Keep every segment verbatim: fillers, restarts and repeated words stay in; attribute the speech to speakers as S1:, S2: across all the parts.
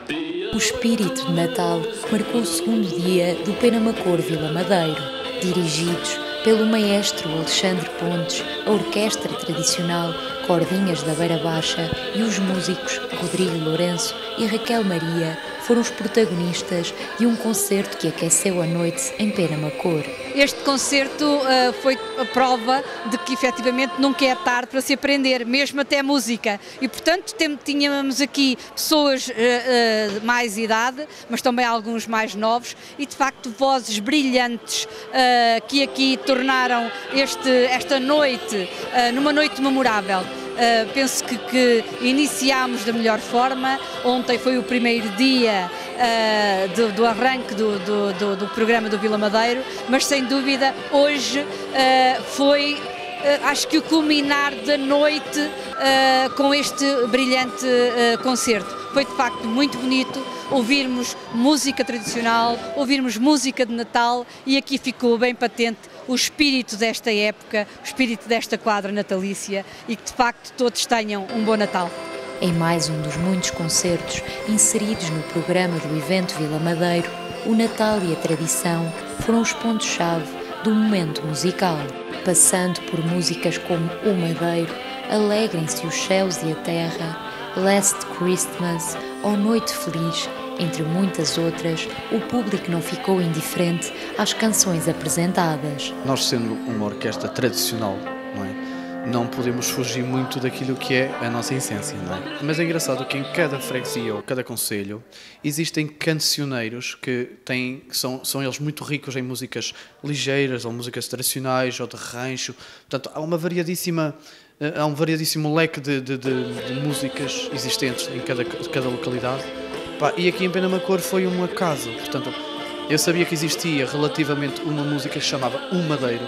S1: O espírito de Natal marcou o segundo dia do Penamacor Vila Madeiro. Dirigidos pelo maestro Alexandre Pontes, a orquestra tradicional Cordinhas da Beira Baixa e os músicos Rodrigo Lourenço e Raquel Maria foram os protagonistas de um concerto que aqueceu a noite em Penamacor.
S2: Este concerto uh, foi a prova de que efetivamente nunca é tarde para se aprender, mesmo até música. E portanto tínhamos aqui pessoas uh, uh, de mais idade, mas também alguns mais novos e de facto vozes brilhantes uh, que aqui tornaram este, esta noite uh, numa noite memorável. Uh, penso que, que iniciámos da melhor forma. Ontem foi o primeiro dia uh, do, do arranque do, do, do, do programa do Vila Madeiro, mas sem dúvida hoje uh, foi, uh, acho que o culminar da noite uh, com este brilhante uh, concerto. Foi de facto muito bonito ouvirmos música tradicional, ouvirmos música de Natal e aqui ficou bem patente o espírito desta época, o espírito desta quadra natalícia e que de facto todos tenham um bom Natal.
S1: Em mais um dos muitos concertos inseridos no programa do evento Vila Madeiro, o Natal e a tradição foram os pontos-chave do momento musical, passando por músicas como O Madeiro, Alegrem-se os céus e a terra, Last Christmas ou Noite Feliz, entre muitas outras. O público não ficou indiferente às canções apresentadas.
S3: Nós, sendo uma orquestra tradicional, não é? Não podemos fugir muito daquilo que é a nossa essência, não é? Mas é engraçado que em cada freguesia ou cada concelho existem cancioneiros que, têm, que são, são eles muito ricos em músicas ligeiras ou músicas tradicionais ou de rancho. Portanto, há uma variadíssima... Há um variadíssimo leque de, de, de, de músicas existentes em cada, cada localidade. Pá, e aqui em Penamacor foi um acaso. Portanto, eu sabia que existia relativamente uma música que se chamava O Madeiro.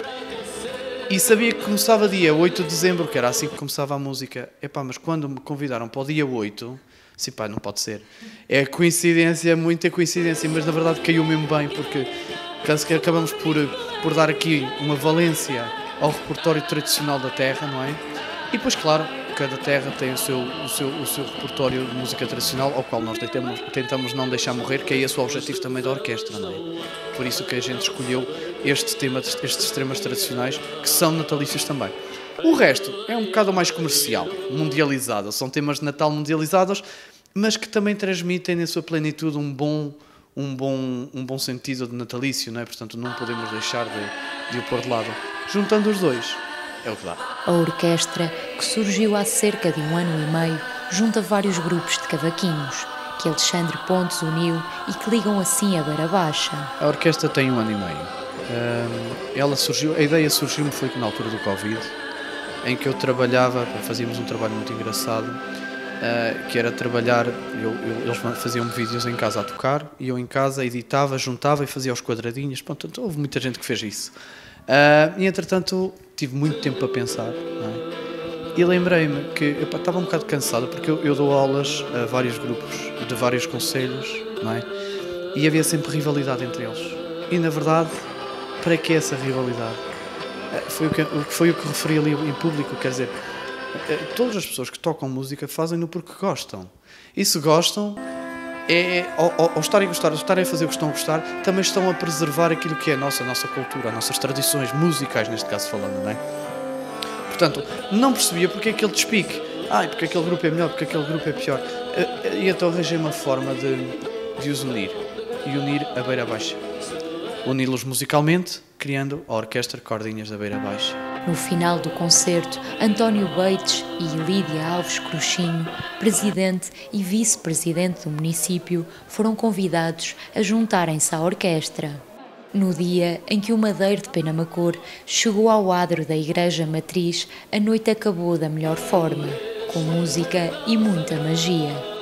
S3: E sabia que começava dia oito de dezembro, que era assim que começava a música. Epá, mas quando me convidaram para o dia oito, disse, pá, não pode ser. É coincidência, muita coincidência, mas na verdade caiu mesmo bem, porque penso que acabamos por, por dar aqui uma valência ao repertório tradicional da terra, não é? E depois, claro, cada terra tem o seu, o seu, o seu repertório de música tradicional, ao qual nós tentamos, tentamos não deixar morrer, que é esse o objetivo também da orquestra, não é? Por isso que a gente escolheu este tema, estes temas tradicionais, que são natalícios também. O resto é um bocado mais comercial, mundializado. São temas de Natal mundializados, mas que também transmitem na sua plenitude um bom, um bom, um bom sentido de natalício, não é? Portanto, não podemos deixar de, de o pôr de lado. Juntando os dois, é o que dá.
S1: A orquestra, que surgiu há cerca de um ano e meio, junta vários grupos de cavaquinhos, que Alexandre Pontes uniu e que ligam assim a Beira Baixa.
S3: A orquestra tem um ano e meio. Um, ela surgiu, a ideia surgiu-me foi na altura do Covid, em que eu trabalhava, fazíamos um trabalho muito engraçado, uh, que era trabalhar, eu, eu, eles faziam vídeos em casa a tocar, e eu em casa editava, juntava e fazia os quadradinhos. Portanto, houve muita gente que fez isso. Uh, e entretanto tive muito tempo para pensar, não é? E lembrei-me que eu estava um bocado cansado porque eu, eu dou aulas a vários grupos de vários concelhos, não é? E havia sempre rivalidade entre eles. E na verdade, para que essa rivalidade? Uh, foi, o que, foi o que referi ali em público, quer dizer, uh, todas as pessoas que tocam música fazem-no porque gostam. E se gostam, É, ao, ao estarem a gostar, ao estarem a fazer o que estão a gostar, também estão a preservar aquilo que é a nossa, a nossa cultura, as nossas tradições musicais, neste caso falando, não é? Portanto, não percebia porque é aquele despique. Ai, porque aquele grupo é melhor, porque aquele grupo é pior. E então arranjei uma forma de, de os unir. E unir a Beira Baixa. Uni-los musicalmente, criando a Orquestra Cordinhas da Beira Baixa.
S1: No final do concerto, António Bates e Lídia Alves Cruxinho, presidente e vice-presidente do município, foram convidados a juntarem-se à orquestra. No dia em que o Madeiro de Penamacor chegou ao adro da Igreja Matriz, a noite acabou da melhor forma, com música e muita magia.